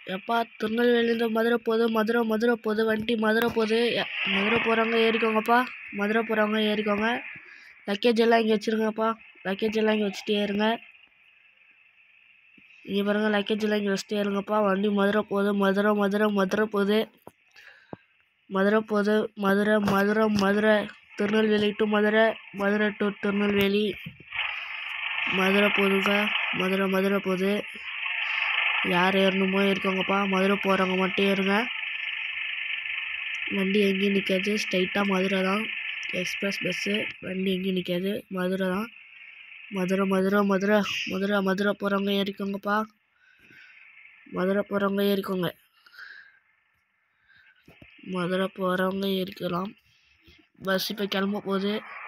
எப்பா திருநெல்வேலியிலேருந்து மதுரை போகுது, மதுரை போகுது, வண்டி மதுரை போகுது. மதுரை போகிறவங்க ஏறிக்கோங்கப்பா, மதுரை போகிறவங்க ஏறிக்கோங்க. லக்கேஜ் எல்லாம் இங்கே வச்சுருங்கப்பா, லக்கேஜ் எல்லாம் இங்கே வச்சுட்டு ஏறுங்க. இங்கே பாருங்கள், லக்கேஜ் எல்லாம் இங்கே வச்சுட்டு ஏறுங்கப்பா. வண்டி மதுரை போகுது, மதுரை போகுது, மதுரை திருநெல்வேலி டு மதுரை டு திருநெல்வேலி. மதுரை போகுதுங்க, மதுரை போகுது. யார் ஏறணுமோ ஏறிக்கோங்கப்பா, மதுரை போகிறவங்க மட்டும் ஏறுங்க. வண்டி எங்கேயும் நிற்காது, ஸ்ட்ரைட்டாக மதுரை தான். எக்ஸ்பிரஸ் பஸ்ஸு வண்டி எங்கேயும் நிற்காது, மதுரை தான். மதுரை போகிறவங்க ஏறிக்கோங்கப்பா, மதுரை போகிறவங்க ஏறிக்கோங்க. மதுரை போகிறவங்க ஏறிக்கலாம். பஸ் இப்போ கிளம்ப போகுது.